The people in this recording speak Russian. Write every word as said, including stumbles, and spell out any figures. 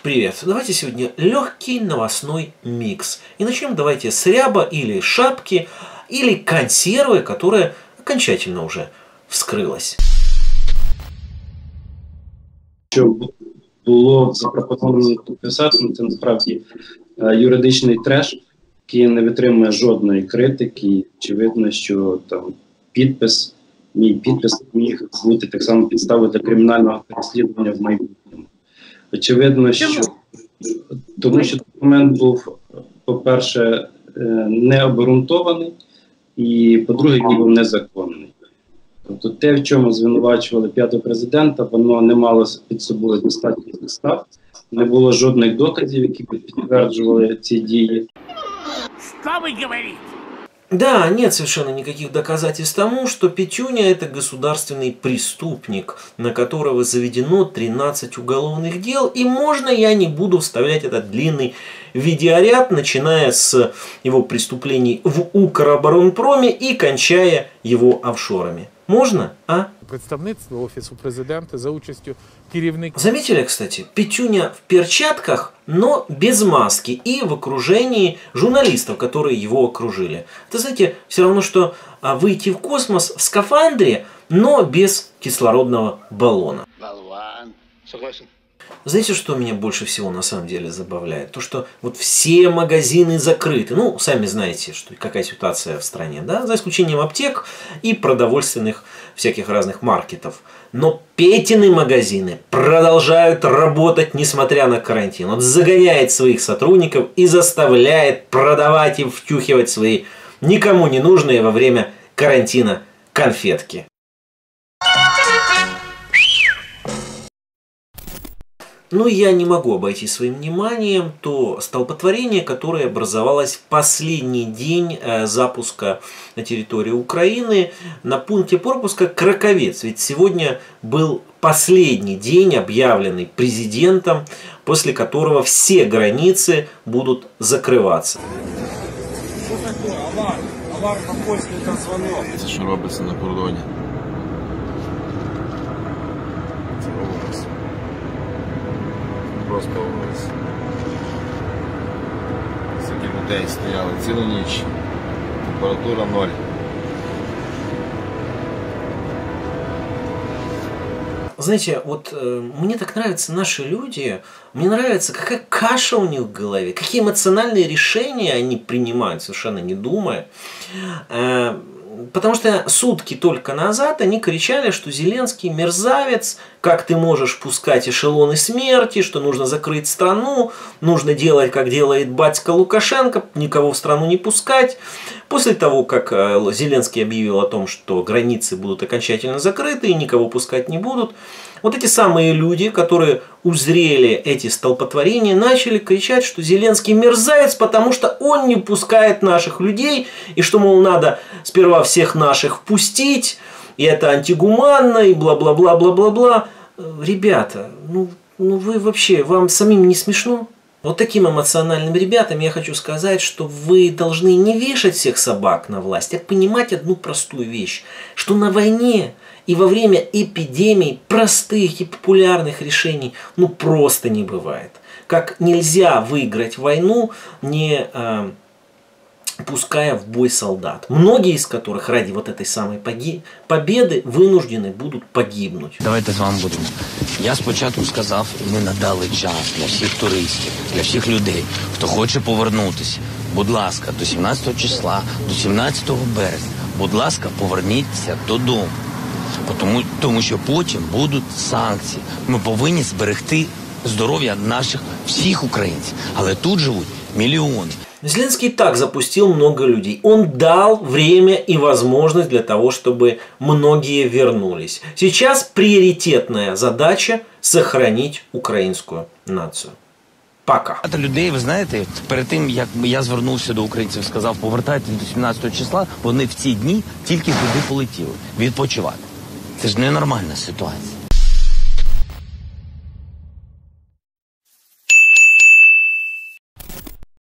Привет! Давайте сегодня легкий новостной микс. И начнем давайте с ряба или шапки, или консервы, которая окончательно уже вскрылась. Що було запропоновано підписати, це насправді юридичний треш, який не витримує жодної критики. Очевидно, що там підпис, мій підпис міг бути так само підставою для кримінального переслідування в майбутньому. Очевидно, що тому що документ був, по-перше, не обґрунтований, і, по-друге, який був незаконний. Тобто те, в чому звинувачували п'ятого президента, воно не мало під собою достатньо підстав, не було жодних доказів, які підтверджували ці дії. Что вы говорите? Да, нет совершенно никаких доказательств тому, что Петюня – это государственный преступник, на которого заведено тринадцать уголовных дел, и можно я не буду вставлять этот длинный видеоряд, начиная с его преступлений в Укроборонпроме и кончая его офшорами. Можно, а? Представництво Офісу Президента за участью керівників. Заметили, кстати, Петюня в перчатках, но без маски и в окружении журналистов, которые его окружили. Это, знаете, все равно, что выйти в космос в скафандре, но без кислородного баллона. Болван. Согласен. Знаете, что меня больше всего на самом деле забавляет? То, что вот все магазины закрыты. Ну, сами знаете, что какая ситуация в стране, да? За исключением аптек и продовольственных всяких разных маркетов. Но Петины магазины продолжают работать, несмотря на карантин. Он загоняет своих сотрудников и заставляет продавать и втюхивать свои никому не нужные во время карантина конфетки. Но я не могу обойти своим вниманием то столпотворение, которое образовалось в последний день запуска на территории Украины на пункте пропуска Краковец. Ведь сегодня был последний день, объявленный президентом, после которого все границы будут закрываться. Що таке? Авар. Авар по-польськи та дзвонок. Це що робиться на кордоні? Це ужас. Просто ужас. Скільки людей стояли цілу ніч. Температура ноль. Знаете, вот э, мне так нравятся наши люди, мне нравится, какая каша у них в голове, какие эмоциональные решения они принимают, совершенно не думая. Э, потому что сутки только назад они кричали, что Зеленский мерзавец, как ты можешь пускать эшелоны смерти, что нужно закрыть страну, нужно делать, как делает батька Лукашенко, никого в страну не пускать. После того, как Зеленский объявил о том, что границы будут окончательно закрыты и никого пускать не будут, вот эти самые люди, которые узрели эти столпотворения, начали кричать, что Зеленский мерзавец, потому что он не пускает наших людей, и что, мол, надо сперва всех наших впустить, и это антигуманно, и бла-бла-бла-бла-бла-бла. Ребята, ну, ну вы вообще, вам самим не смешно? Вот таким эмоциональным ребятам я хочу сказать, что вы должны не вешать всех собак на власть, а понимать одну простую вещь, что на войне и во время эпидемий простых и популярных решений ну просто не бывает. Как нельзя выиграть войну, не э, пуская в бой солдат, многие из которых ради вот этой самой победы вынуждены будут погибнуть. Давайте з вами будемо. Я спочатку сказав, ми надали час для всіх туристів, для всіх людей, хто хоче повернутися. Будь ласка, до сімнадцятого числа, до сімнадцятого березня, будь ласка, поверніться додому. Тому, тому що потім будуть санкції. Ми повинні зберегти здоров'я наших всіх українців. Але тут живуть мільйони. Зеленский так запустил много людей. Он дал время и возможность для того, чтобы многие вернулись. Сейчас приоритетная задача сохранить украинскую нацию. Пока. Багато людей, ви знаєте, перед тим, як я звернувся до українців, сказав, повертайтесь до сімнадцятого числа, вони в ці дні тільки туди полетіли, відпочивати. Це ж ненормальна ситуація.